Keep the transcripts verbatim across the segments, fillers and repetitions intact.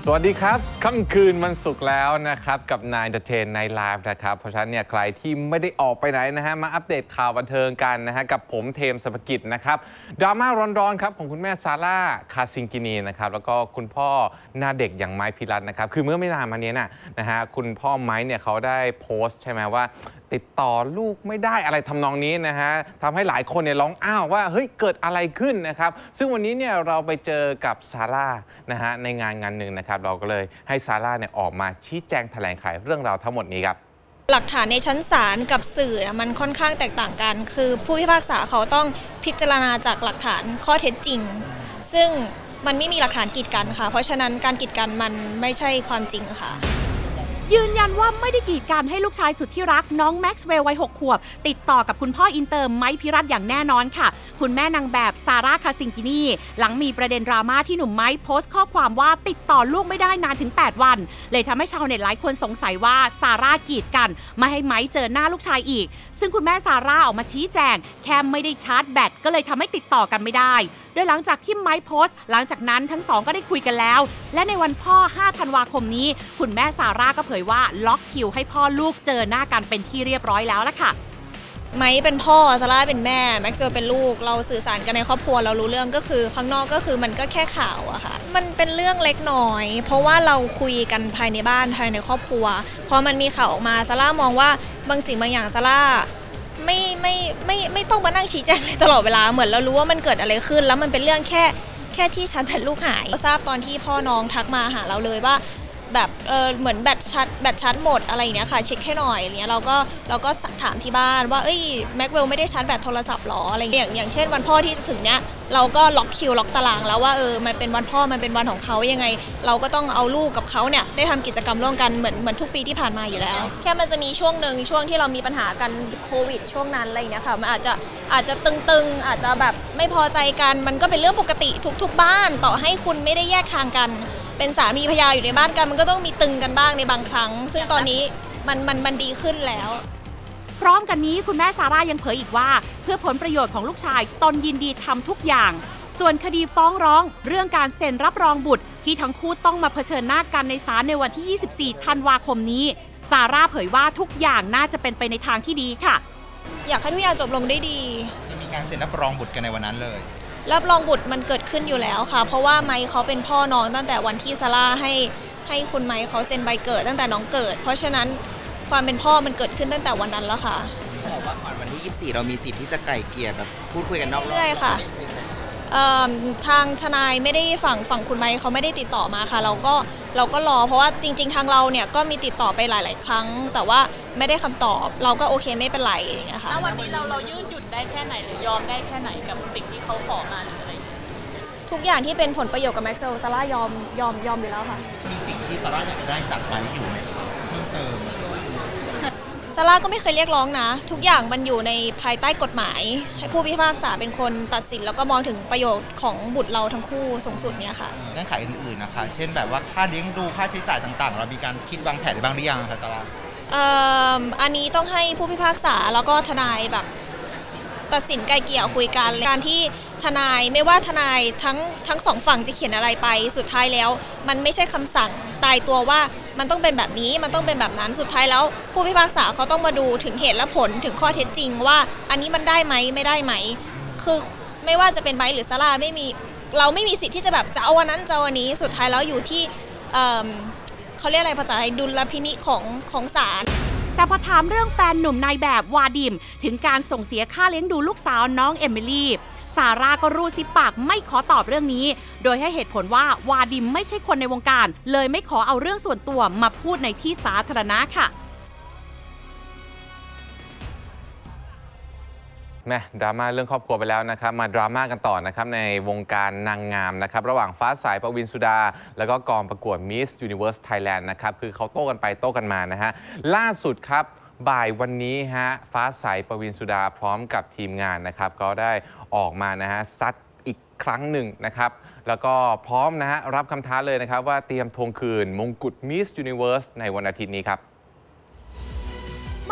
สวัสดีครับค่ำคืนวันศุกร์แล้วนะครับกับนายเดอะเทนในไลฟ์นะครับเพราะฉะนั้นเนี่ยใครที่ไม่ได้ออกไปไหนนะฮะมาอัปเดตข่าวบันเทิงกันนะฮะกับผมเทม สัพกิจนะครับดราม่าร้อนๆครับของคุณแม่ซาร่าคาซิงกินีนะครับแล้วก็คุณพ่อหน้าเด็กอย่างไม้พิรัตน์นะครับคือเมื่อไม่นานมานี้นะนะฮะคุณพ่อไม้เนี่ยเขาได้โพสต์ใช่ไหมว่าติดต่อลูกไม่ได้อะไรทำนองนี้นะฮะทำให้หลายคนเนี่ยร้องอ้าวว่าเฮ้ยเกิดอะไรขึ้นนะครับซึ่งวันนี้เนี่ยเราไปเจอกับซาร่านะฮะในงานงานหนึ่งนะครับเราก็เลยให้ซาร่าเนี่ยออกมาชี้แจงแถลงไขเรื่องราวทั้งหมดนี้ครับหลักฐานในชั้นศาลกับสื่อมันค่อนข้างแตกต่างกันคือผู้พิพากษาเขาต้องพิจารณาจากหลักฐานข้อเท็จจริงซึ่งมันไม่มีหลักฐานกีดกันค่ะเพราะฉะนั้นการกีดกันมันไม่ใช่ความจริงค่ะยืนยันว่าไม่ได้กีดกันให้ลูกชายสุดที่รักน้องแม็กซ์เวลล์วัยหกขวบติดต่อกับคุณพ่ออินเตอร์ไมค์พิรัตน์อย่างแน่นอนค่ะคุณแม่นางแบบซาร่าคาซิงกินีหลังมีประเด็นดราม่าที่หนุ่มไมค์โพสต์ข้อความว่าติดต่อลูกไม่ได้นานถึงแปดวันเลยทำให้ชาวเน็ตหลายคนสงสัยว่าซาร่ากีดกันไม่ให้ไมค์เจอหน้าลูกชายอีกซึ่งคุณแม่ซาร่าออกมาชี้แจงแค่ไม่ได้ชาร์จแบตก็เลยทำให้ติดต่อกันไม่ได้โดยหลังจากที่ไมค์โพสต์หลังจากนั้นทั้งสองก็ได้คุยกันแล้วและในวันพ่อห้าธันวาคมนี้คุณแม่ซาร่าก็เผยว่าล็อกคิวให้พ่อลูกเจอหน้ากันเป็นที่เรียบร้อยแล้วละค่ะไมค์เป็นพ่อซาร่าเป็นแม่แม็กซ์เวลล์เป็นลูกเราสื่อสารกันในครอบครัวเรารู้เรื่องก็คือข้างนอกก็คือมันก็แค่ข่าวอะค่ะมันเป็นเรื่องเล็กน้อยเพราะว่าเราคุยกันภายในบ้านภายในครอบครัวพอมันมีข่าวออกมาซาร่ามองว่าบางสิ่งบางอย่างซาร่าไม่ไม่ไม่ไม่ต้องมานั่งชี้แจงเลยตลอดเวลาเหมือนเรารู้ว่ามันเกิดอะไรขึ้นแล้วมันเป็นเรื่องแค่แค่ที่ชาร์จแบตลูกหายทราบตอนที่พ่อน้องทักมาหาเราเลยว่าแบบเออเหมือนแบตชาร์จแบตชาร์จหมดอะไรอย่างเงี้ยค่ะเช็คให้หน่อยอะไรเงี้ยเราก็เราก็ถามที่บ้านว่าเอ้ยแม็กเวลไม่ได้ชาร์จแบตโทรศัพท์หรออะไรอย่างอย่างเช่นวันพ่อที่จะถึงเนี้ยเราก็ล็อกคิวล็อกตารางแล้วว่าเออมันเป็นวันพ่อมันเป็นวันของเขายังไงเราก็ต้องเอาลูกกับเขาเนี่ยได้ทำกิจกรรมร่วมกันเหมือนเหมือนทุกปีที่ผ่านมาอยู่แล้วแค่มันจะมีช่วงหนึ่งช่วงที่เรามีปัญหากันโควิดช่วงนั้นอะไรอย่างเงี้ยค่ะมันอาจจะอาจจะตึงๆอาจจะแบบไม่พอใจกันมันก็เป็นเรื่องปกติทุกๆบ้านต่อให้คุณไม่ได้แยกทางกันเป็นสามีภรรยาอยู่ในบ้านกันมันก็ต้องมีตึงกันบ้างในบางครั้งซึ่งตอนนี้มันมันมันดีขึ้นแล้วพร้อมกันนี้คุณแม่ซาร่ายังเผยอีกว่าเพื่อผลประโยชน์ของลูกชายตนยินดีทำทุกอย่างส่วนคดีฟ้องร้องเรื่องการเซ็นรับรองบุตรที่ทั้งคู่ต้องมาเผชิญหน้ากันในศาลในวันที่ยี่สิบสี่ธันวาคมนี้ซาร่าเผยว่าทุกอย่างน่าจะเป็นไปในทางที่ดีค่ะอยากให้ทุกอย่างจบลงได้ดีจะมีการเซ็นรับรองบุตรกันในวันนั้นเลยรับรองบุตรมันเกิดขึ้นอยู่แล้วค่ะเพราะว่าไมค์เขาเป็นพ่อน้องตั้งแต่วันที่ซาร่าให้ให้คุณไมค์เขาเซ็นใบเกิดตั้งแต่น้องเกิดเพราะฉะนั้นความเป็นพ่อมันเกิดขึ้นตั้งแต่วันนั้นแล้วค่ะบอกว่าก่อนวันที่ยี่สิบสี่เรามีสิทธิ์ที่จะไกล่เกลี่ยแบบพูดคุยกันนอกรอบใช่ค่ะทางทนายไม่ได้ฝั่งฝั่งคุณไมค์เขาไม่ได้ติดต่อมาค่ะเราก็เราก็รอเพราะว่าจริงๆทางเราเนี่ยก็มีติดต่อไปหลายๆครั้งแต่ว่าไม่ได้คำตอบเราก็โอเคไม่เป็นไรอย่างเงี้ยค่ะแล้ววันนี้เราเรายืดหยุ่นได้แค่ไหนหรือยอมได้แค่ไหนกับสิ่งที่เขาขอมาหรืออะไรทุกอย่างที่เป็นผลประโยชน์กับแม็กซ์เวลล์ซาร่ายอมยอมยอมอยู่แล้วค่ะมีสิ่งที่ซาร่าอยากได้จากไมค์อยู่ไหมเพิ่มเติมซาร่าก็ไม่เคยเรียกร้องนะทุกอย่างมันอยู่ในภายใต้กฎหมายให้ผู้พิพากษาเป็นคนตัดสินแล้วก็มองถึงประโยชน์ของบุตรเราทั้งคู่สูงสุดเนี่ยค่ะเงื่อนไขอื่นๆนะคะเช่นแบบว่าค่าเลี้ยงดูค่าใช้จ่ายต่างๆเรามีการคิดวางแผนบ้างหรือยังคะซาร่าอันนี้ต้องให้ผู้พิพากษาแล้วก็ทนายแบบตัดสินไกลเกลี่ยคุยกันการที่ทนายไม่ว่าทนายทั้งทั้งสองฝั่งจะเขียนอะไรไปสุดท้ายแล้วมันไม่ใช่คำสั่งตายตัวว่ามันต้องเป็นแบบนี้มันต้องเป็นแบบนั้นสุดท้ายแล้วผู้พิพากษาเขาต้องมาดูถึงเหตุและผลถึงข้อเท็จจริงว่าอันนี้มันได้ไหมไม่ได้ไหมคือไม่ว่าจะเป็นไมค์หรือซาร่าไม่มีเราไม่มีสิทธิ์ที่จะแบบจะเอาวันนั้นจะเอาวันนี้สุดท้ายแล้วอยู่ที่เขาเรียกอะไรภาษาไทยดุลพินิจของของศาลแต่พอถามเรื่องแฟนหนุ่มนายแบบวาดิมถึงการส่งเสียค่าเลี้ยงดูลูกสาวน้องเอมิลี่ซาร่าก็รูดซิปปากไม่ขอตอบเรื่องนี้โดยให้เหตุผลว่าวาดิมไม่ใช่คนในวงการเลยไม่ขอเอาเรื่องส่วนตัวมาพูดในที่สาธารณะค่ะแม่ดราม่าเรื่องครอบครัวไปแล้วนะครับมาดราม่ากันต่อนะครับในวงการนางงามนะครับระหว่างฟ้าใส ปวินสุดาแล้วก็กองประกวด Miss Universe Thailand นะครับคือเขาโต้กันไปโต้กันมานะฮะล่าสุดครับบ่ายวันนี้ฮะฟ้าใส ปวินสุดาพร้อมกับทีมงานนะครับก็ได้ออกมานะฮะซัดอีกครั้งหนึ่งนะครับแล้วก็พร้อมนะฮะรับคำท้าเลยนะครับว่าเตรียมทวงคืนมงกุฎ Miss Universe ในวันอาทิตย์นี้ครับมหากาพย์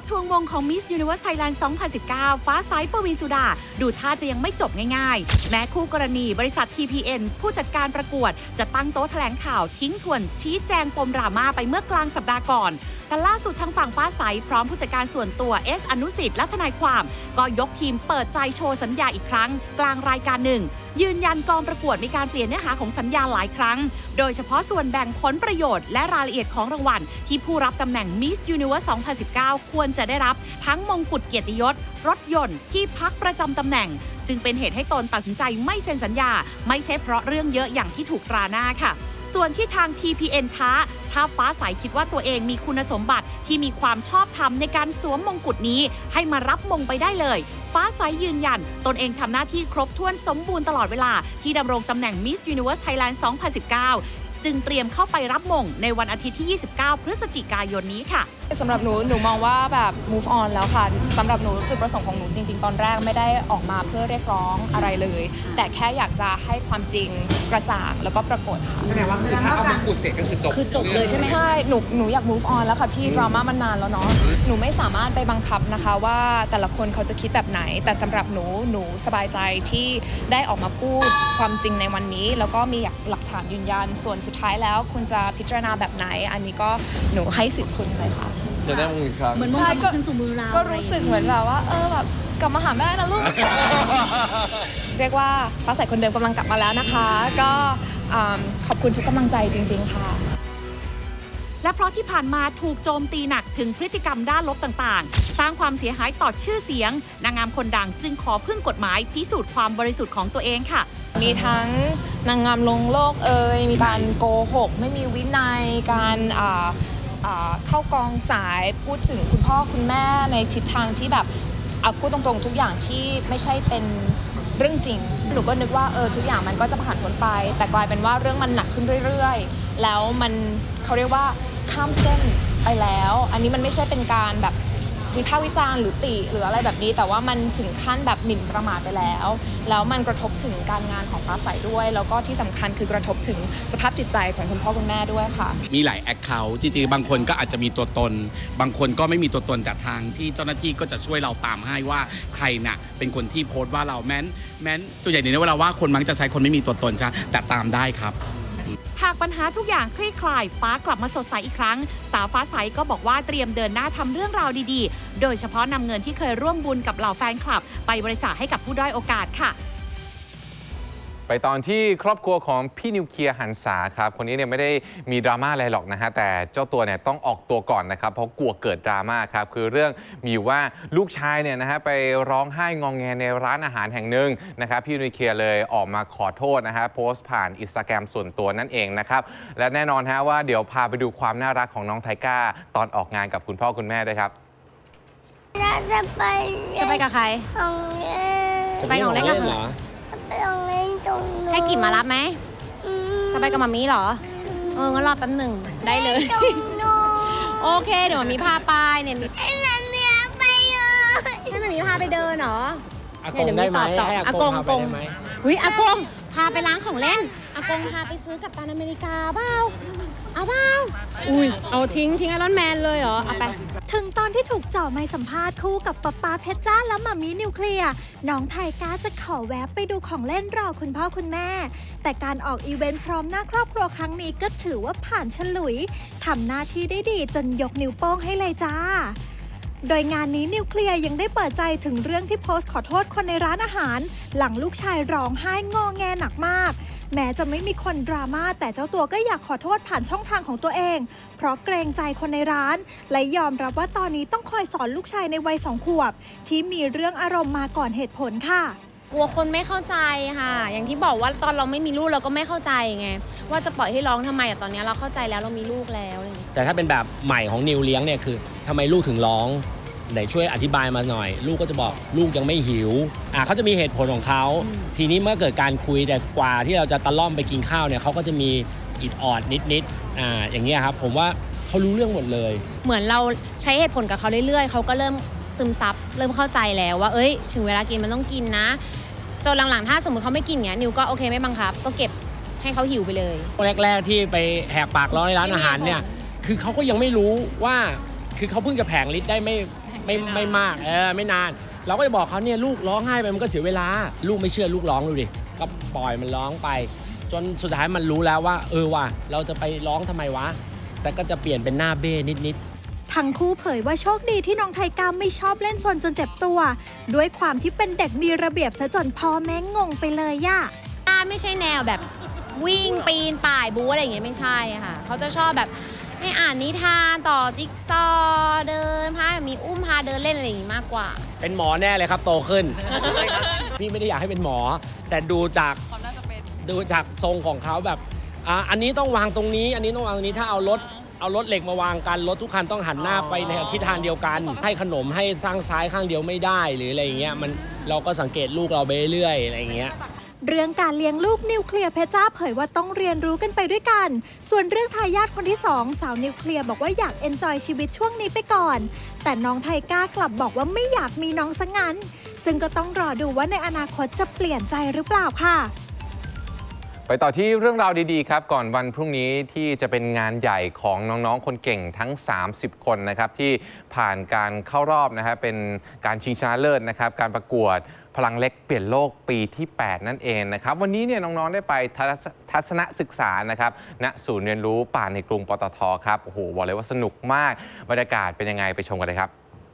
ทวงมงของ Miss Universe Thailand สองพันสิบเก้า ฟ้าใส ปวีณสุดาดูท่าจะยังไม่จบง่ายๆแม้คู่กรณีบริษัท ที พี เอ็น ผู้จัดการประกวดจะตั้งโต๊ะแถลงข่าวทิ้งทวนชี้แจงปมดราม่าไปเมื่อกลางสัปดาห์ก่อนแต่ล่าสุดทางฝั่งฟ้าใสพร้อมผู้จัดการส่วนตัวเอสอนุสิทธิ์และทนายความก็ยกทีมเปิดใจโชว์สัญญาอีกครั้งกลางรายการหนึ่งยืนยันกองประกวดมีการเปลี่ยนเนื้อหาของสัญญาหลายครั้งโดยเฉพาะส่วนแบ่งผลประโยชน์และรายละเอียดของรางวัลที่ผู้รับตำแหน่ง Miss Universe สองพันสิบเก้า ควรจะได้รับทั้งมงกุฎเกียรติยศรถยนต์ที่พักประจำตำแหน่งจึงเป็นเหตุให้ตนตัดสินใจไม่เซ็นสัญญาไม่ใช่เพราะเรื่องเยอะอย่างที่ถูกตราหน้าค่ะส่วนที่ทาง ที พี เอ็น ท้าถ้าฟ้าใสคิดว่าตัวเองมีคุณสมบัติที่มีความชอบธรรมในการสวมมงกุฎนี้ให้มารับมงไปได้เลยฟ้าใสยืนยันตนเองทำหน้าที่ครบถ้วนสมบูรณ์ตลอดเวลาที่ดำรงตำแหน่ง Miss Universe Thailand สองพันสิบเก้า จึงเตรียมเข้าไปรับมงในวันอาทิตย์ที่ ยี่สิบเก้า พฤศจิกายนนี้ค่ะสำหรับหนูหนูมองว่าแบบ move on แล้วค่ะสำหรับหนูจุดประสงค์ของหนูจริงๆตอนแรกไม่ได้ออกมาเพื่อเรียกร้องอะไรเลยแต่แค่อยากจะให้ความจริงกระจ่างแล้วก็ปรากฏค่ะแสดงว่าคือถ้าเอามงกุฎเสร็จก็คือจบคือจบเลยใช่ไหมใช่หนูหนูอยาก move on แล้วค่ะพี่ดราม่ามันนานแล้วเนาะหนูไม่สามารถไปบังคับนะคะว่าแต่ละคนเขาจะคิดแบบไหนแต่สำหรับหนูหนูสบายใจที่ได้ออกมาพูดความจริงในวันนี้แล้วก็มีหลักฐานยืนยันส่วนสุดท้ายแล้วคุณจะพิจารณาแบบไหนอันนี้ก็หนูให้สิทธิ์คุณเลยค่ะจะได้มงอีกครั้งเหมือนใช่ก็ก็รู้สึกเหมือนแบบว่าเออแบบกลับมาหาแม่นะลูก เรียกว่าฟ้าใสคนเดิมกำลังกลับมาแล้วนะคะก็ขอบคุณทุกกำลังใจจริงๆค่ะและเพราะที่ผ่านมาถูกโจมตีหนักถึงพฤติกรรมด้านลบต่างๆสร้างความเสียหายต่อชื่อเสียงนางงามคนดังจึงขอพึ่งกฎหมายพิสูจน์ความบริสุทธิ์ของตัวเองค่ะมีทั้งนางงามลงโลกเอ่ยมีการโกหกไม่มีวินัยการเข้ากองสายพูดถึงคุณพ่อคุณแม่ในทิศทางที่แบบเอาพูดตรงๆทุกอย่างที่ไม่ใช่เป็นเรื่องจริงหนูก็นึกว่าเออทุกอย่างมันก็จะผ่านพ้นไปแต่กลายเป็นว่าเรื่องมันหนักขึ้นเรื่อยๆแล้วมันเขาเรียกว่าข้ามเส้นไปแล้วอันนี้มันไม่ใช่เป็นการแบบวิพากษ์วิจารณ์หรือติหรืออะไรแบบนี้แต่ว่ามันถึงขั้นแบบหมิ่นประมาทไปแล้วแล้วมันกระทบถึงการงานของฟ้าใสด้วยแล้วก็ที่สำคัญคือกระทบถึงสภาพจิตใจของคุณพ่อคุณแม่ด้วยค่ะมีหลายแอคเคาท์จริงๆบางคนก็อาจจะมีตัวตนบางคนก็ไม่มีตัวตนแต่ทางที่เจ้าหน้าที่ก็จะช่วยเราตามให้ว่าใครน่ะเป็นคนที่โพสต์ว่าเราแม้นแม้นส่วนใหญ่ในเวลาว่าคนมักจะใช้คนไม่มีตัวตนใช่แต่ตามได้ครับหากปัญหาทุกอย่างคลี่คลายฟ้ากลับมาสดใสอีกครั้งสาวฟ้าใสก็บอกว่าเตรียมเดินหน้าทำเรื่องราวดีๆโดยเฉพาะนำเงินที่เคยร่วมบุญกับเหล่าแฟนคลับไปบริจาคให้กับผู้ด้อยโอกาสค่ะไปตอนที่ครอบครัวของพี่นิวเคลียร์หันษาครับคนนี้เนี่ยไม่ได้มีดราม่าอะไรหรอกนะฮะแต่เจ้าตัวเนี่ยต้องออกตัวก่อนนะครับเพราะกลัวเกิดดราม่าครับคือเรื่องมีอยู่ว่าลูกชายเนี่ยนะฮะไปร้องไห้งองแงในร้านอาหารแห่งหนึ่งนะครับพี่นิวเคลียร์เลยออกมาขอโทษนะฮะโพสต์ผ่านอินสตาแกรมส่วนตัวนั่นเองนะครับและแน่นอนฮะว่าเดี๋ยวพาไปดูความน่ารักของน้องไทก้าตอนออกงานกับคุณพ่อคุณแม่ด้วยครับจะไปจะไปกับใครของเล่นจะไปของเล่นกันเหรอไปของเล่นตรงนู้นให้กิ่มมารับไหมจะไปกับมามีเหรอเอองั้นรอแป๊บหนึ่งได้เลยโอเคเดี๋ยวมามีพาไปเนี่ยให้มามีไปเลยให้มามีพาไปเดินเหรออากงได้ไหมให้อากงพาไปได้ไหมหุ้ยอากงพาไปร้านของเล่นอากงพาไปซื้อกับตันอเมริกาเปล่าเอาเปล่าอุ้ยเอาทิ้งทิ้งไอรอนแมนเลยเหรอเอาไปถึงตอนที่ถูกเจาะไมค์สัมภาษณ์คู่กับป๊าป๊าเพชรจ้าและมามีนิวเคลียร์น้องไทก้าจะขอแวบไปดูของเล่นรอคุณพ่อคุณแม่แต่การออกอีเวนต์พร้อมหน้าครอบครัวครั้งนี้ก็ถือว่าผ่านฉลุยทำหน้าที่ได้ดีจนยกนิ้วโป้งให้เลยจ้าโดยงานนี้นิวเคลียร์ยังได้เปิดใจถึงเรื่องที่โพสต์ขอโทษคนในร้านอาหารหลังลูกชายร้องไห้งอแงหนักมากแม้จะไม่มีคนดราม่าแต่เจ้าตัวก็อยากขอโทษผ่านช่องทางของตัวเองเพราะเกรงใจคนในร้านและยอมรับว่าตอนนี้ต้องคอยสอนลูกชายในวัยสองขวบที่มีเรื่องอารมณ์มาก่อนเหตุผลค่ะกลัวคนไม่เข้าใจค่ะอย่างที่บอกว่าตอนเราไม่มีลูกเราก็ไม่เข้าใจไงว่าจะปล่อยให้ร้องทำไมแต่ตอนนี้เราเข้าใจแล้วเรามีลูกแล้วแต่ถ้าเป็นแบบใหม่ของนิวเลี้ยงเนี่ยคือทำไมลูกถึงร้องไหนช่วยอธิบายมาหน่อยลูกก็จะบอกลูกยังไม่หิวอ่าเขาจะมีเหตุผลของเขาทีนี้เมื่อเกิดการคุยแต่กว่าที่เราจะตะล่อมไปกินข้าวเนี่ยเขาก็จะมีอิดออดนิดๆอ่าอย่างเงี้ยครับผมว่าเขารู้เรื่องหมดเลยเหมือนเราใช้เหตุผลกับเขาเรื่อยๆเขาก็เริ่มซึมซับเริ่มเข้าใจแล้วว่าเอ้ยถึงเวลากินมันต้องกินนะจนหลังๆถ้าสมมติเขาไม่กินเงี้ยนิวก็โอเคไม่บังคับก็เก็บให้เขาหิวไปเลยแรกๆที่ไปแหกปากร้องในร้านอาหารเนี่ยคือเขาก็ยังไม่รู้ว่าคือเขาเพิ่งจะแผงฤทธิ์ได้ไม่ไม่ไม่มากเออไม่นานเราก็จะบอกเขาเนี่ยลูกร้องไห้ไปมันก็เสียเวลาลูกไม่เชื่อลูกร้องดูดิก็ปล่อยมันร้องไปจนสุดท้ายมันรู้แล้วว่าเออว่ะเราจะไปร้องทำไมวะแต่ก็จะเปลี่ยนเป็นหน้าเบ้นิดๆทั้งคู่เผยว่าโชคดีที่น้องไทก้าไม่ชอบเล่นซนจนเจ็บตัวด้วยความที่เป็นเด็กมีระเบียบซะจนพ่อแม่งงไปเลยย่าไม่ใช่แนวแบบวิ่งปีนป่ายบู๊อะไรอย่างเงี้ยไม่ใช่ค่ะเขาจะชอบแบบให้อ่านนิทานต่อจิ๊กซอเดินพามีอุ้มพาเดินเล่นอะไรอย่างงี้มากกว่าเป็นหมอแน่เลยครับโตขึ้น พี่ไม่ได้อยากให้เป็นหมอแต่ดูจากดูจากทรงของเขาแบบอ่าอันนี้ต้องวางตรงนี้อันนี้ต้องวางตรงนี้ถ้าเอารถเอารถเหล็กมาวางกันรถทุกคันต้องหันหน้าไปในทิศทางเดียวกันให้ขนมให้ข้างซ้ายข้างเดียวไม่ได้หรืออะไรอย่างเงี้ยมันเราก็สังเกตลูกเราไปเรื่อยอะไรอย่างเงี้ยเรื่องการเลี้ยงลูกนิวเคลียร์เพชรจ้าเผยว่าต้องเรียนรู้กันไปด้วยกันส่วนเรื่องทายาทคนที่สองสาวนิวเคลียร์บอกว่าอยากเอนจอยชีวิตช่วงนี้ไปก่อนแต่น้องไทก้ากลับบอกว่าไม่อยากมีน้องซะงั้นซึ่งก็ต้องรอดูว่าในอนาคตจะเปลี่ยนใจหรือเปล่าค่ะไปต่อที่เรื่องราวดีๆครับก่อนวันพรุ่งนี้ที่จะเป็นงานใหญ่ของน้องๆคนเก่งทั้งสามสิบคนนะครับที่ผ่านการเข้ารอบนะฮะเป็นการชิงชนะเลิศนะครับการประกวดพลังเล็กเปลี่ยนโลกปีที่แปดนั่นเองนะครับวันนี้เนี่ยน้องๆได้ไปทัศนศึกษานะครับณศูนย์เรียนรู้ป่าในกรุงปตทครับโอ้โหบอกเลยว่าสนุกมากบรรยากาศเป็นยังไงไปชมกันเลยครับ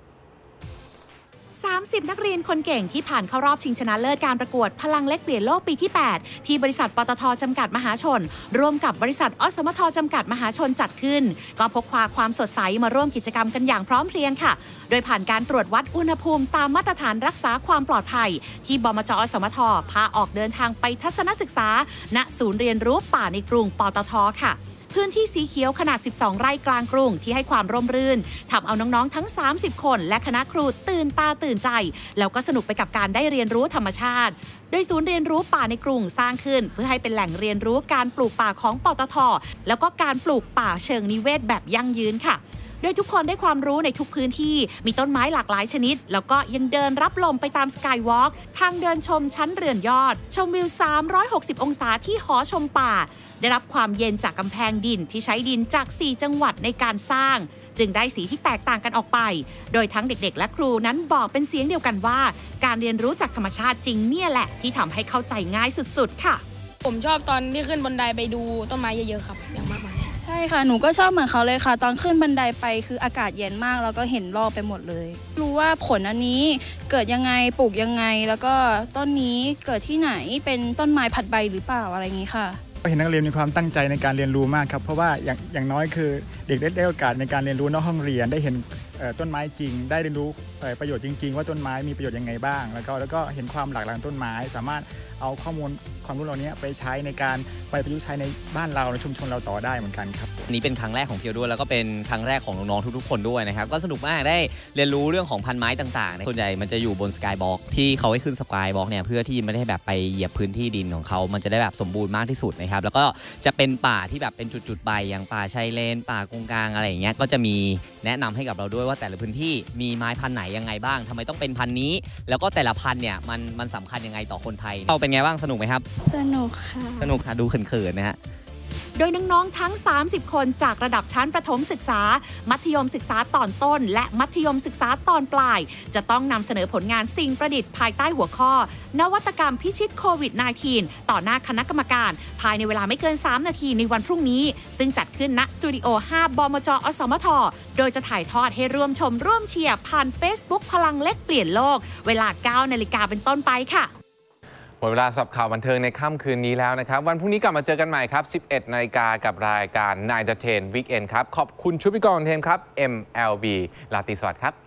สามสิบนักเรียนคนเก่งที่ผ่านเข้ารอบชิงชนะเลิศการประกวดพลังเล็กเปลี่ยนโลกปีที่แปดที่บริษัทปตทจำกัดมหาชนร่วมกับบริษัทอสมทจำกัดมหาชนจัดขึ้นก็พกพาความสดใสมาร่วมกิจกรรมกันอย่างพร้อมเพรียงค่ะโดยผ่านการตรวจวัดอุณหภูมิตามมาตรฐานรักษาความปลอดภัยที่บมจ.อสมทพาออกเดินทางไปทัศนศึกษาณศูนย์เรียนรู้ป่าในกรุงปตทค่ะพื้นที่สีเขียวขนาดสิบสองไร่กลางกรุงที่ให้ความร่มรื่นทำเอาน้องๆทั้งสามสิบคนและคณะครูตื่นตาตื่นใจแล้วก็สนุกไปกับการได้เรียนรู้ธรรมชาติโดยศูนย์เรียนรู้ป่าในกรุงสร้างขึ้นเพื่อให้เป็นแหล่งเรียนรู้การปลูกป่าของปตทแล้วก็การปลูกป่าเชิงนิเวศแบบยั่งยืนค่ะโดยทุกคนได้ความรู้ในทุกพื้นที่มีต้นไม้หลากหลายชนิดแล้วก็ยังเดินรับลมไปตามสกายวอล์กทางเดินชมชั้นเรือนยอดชมวิวสามร้อยหกสิบองศาที่หอชมป่าได้รับความเย็นจากกำแพงดินที่ใช้ดินจากสี่จังหวัดในการสร้างจึงได้สีที่แตกต่างกันออกไปโดยทั้งเด็กๆและครูนั้นบอกเป็นเสียงเดียวกันว่าการเรียนรู้จากธรรมชาติจริงเนี่ยแหละที่ทำให้เข้าใจง่ายสุดๆค่ะผมชอบตอนที่ขึ้นบันไดไปดูต้นไม้เยอะๆครับอย่างมากมายใช่ค่ะหนูก็ชอบเหมือนเขาเลยค่ะตอนขึ้นบันไดไปคืออากาศเย็นมากแล้วก็เห็นรอบไปหมดเลยรู้ว่าผลอันนี้เกิดยังไงปลูกยังไงแล้วก็ต้นนี้เกิดที่ไหนเป็นต้นไม้ผัดใบหรือเปล่าอะไรอย่างนี้ค่ะเห็นนักเรียนมีความตั้งใจในการเรียนรู้มากครับเพราะว่าอย่างอย่างน้อยคือเด็กได้โอกาสในการเรียนรู้นอกห้องเรียนได้เห็นต้นไม้จริงได้เรียนรู้ประโยชน์จริงๆว่าต้นไม้มีประโยชน์ยังไงบ้างแล้วก็แล้วก็เห็นความหลากหลายต้นไม้สามารถเอาข้อมูลความรู้เหล่านี้ไปใช้ในการไปประยุกต์ใช้ในบ้านเราในชุมชนเราต่อได้เหมือนกันครับนี้เป็นครั้งแรกของเพียวด้วยแล้วก็เป็นครั้งแรกของน้องๆทุกๆคนด้วยนะครับก็สนุกมากได้เรียนรู้เรื่องของพันไม้ต่างๆส่วนใหญ่มันจะอยู่บนสกายบ็อกที่เขาให้ขึ้นสกายบ็อกเนี่ยเพื่อที่ไม่ได้แบบไปเหยียบพื้นที่ดินของเขามันจะได้แบบสมบูรณ์มากที่สุดนะครับแล้วก็จะเป็นป่าที่แบบเป็นจุดๆใบอย่างป่าชายเลนป่ากงกลางอะไรอย่างเงี้ยก็จะมีแนะนำให้กับเราด้วยว่าแต่ละพื้นที่มีไม้พันธุ์ไหนยังไงบ้างทำไมต้องเป็นพันธุ์นี้แล้วก็แต่ละพันธุ์เนี่ยมันมันสำคัญยังไงต่อคนไทยเราเป็นไงบ้างสนุกไหมครับสนุกค่ะสนุกค่ะดูเขินๆนะฮะโดยน้องๆทั้งสามสิบคนจากระดับชั้นประถมศึกษามัธยมศึกษาตอนต้นและมัธยมศึกษาตอนปลายจะต้องนำเสนอผลงานสิ่งประดิษฐ์ภายใต้หัวข้อนวัตกรรมพิชิตโควิด สิบเก้า ต่อหน้าคณะกรรมการภายในเวลาไม่เกินสามนาทีในวันพรุ่งนี้ซึ่งจัดขึ้นณสตูดิโอห้าบมจ.อสมทโดยจะถ่ายทอดให้ร่วมชมร่วมเชียร์ผ่าน Facebook พลังเล็กเปลี่ยนโลกเวลา เก้านาฬิกาเป็นต้นไปค่ะหมดเวลาสำหรับข่าวบันเทิงในค่ำคืนนี้แล้วนะครับวันพรุ่งนี้กลับมาเจอกันใหม่ครับ สิบเอ็ดนาฬิกากับรายการ Nine Entertain Weekend ครับขอบคุณชุดพิกรเทมครับ เอ็ม แอล บี ลาตรีสวัสดิ์ครับ